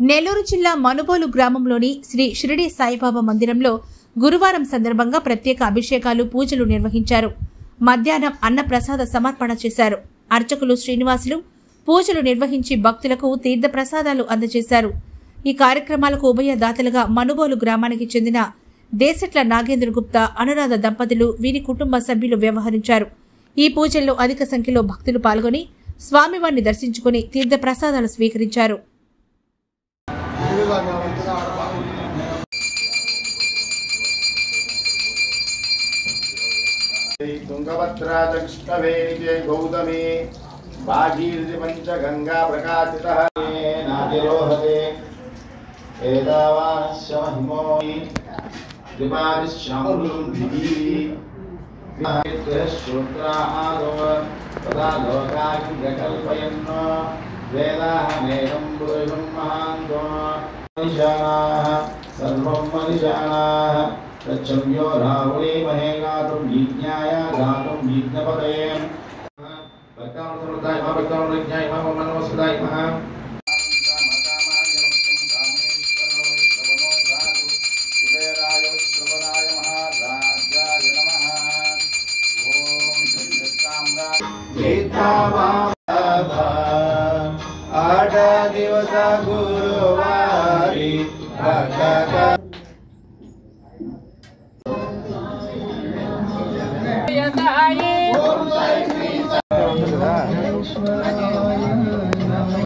నెల్లూరు జిల్లా మనుబోలు గ్రామంలోని శ్రీ షిరిడి సాయిబాబా మందిరంలో గురువారం సందర్భంగా ప్రత్యేక అభిషేకాలు పూజలు నిర్వహించారు. మధ్యాహ్నం అన్న ప్రసాద సమర్పణ చేశారు. అర్చకులు శ్రీనివాసులు పూజలు నిర్వహించి భక్తులకు తీర్థ ప్రసాదాలు అందజేశారు. ఈ కార్యక్రమాలకు ఉభయదాతలుగా మనుబోలు గ్రామానికి చెందిన దేశట్ల నాగేంద్ర గుప్తా, అనురాధ దంపతులు, వీరి కుటుంబ సభ్యులు వ్యవహరించారు. ఈ పూజల్లో అధిక సంఖ్యలో భక్తులు పాల్గొని స్వామివారిని దర్శించుకుని తీర్థ ప్రసాదాలు స్వీకరించారు. తుంగభద్రాజష్ణవేణికే గౌతమే భాగీరథి పంచగంగా ప్రకాశితః నాదిరోహతే ఏదావానస్య మహిమోని త్రిపాదిశ్యాములం దివి శ్రోత్రాహాదో తదా లోకాగ్రకల్పయన్న వేదాహమేకం పురుషం మహాంతో మనిషానాః సర్వం మనిషానాః तच्छम्यो राहुले महे गातुं यज्ञाय गातुं यज्ञपतये भक्तानां समृद्धाय महा भक्तानां यज्ञाय महा मनोसदाय महा आठ दिवस गुरुवारी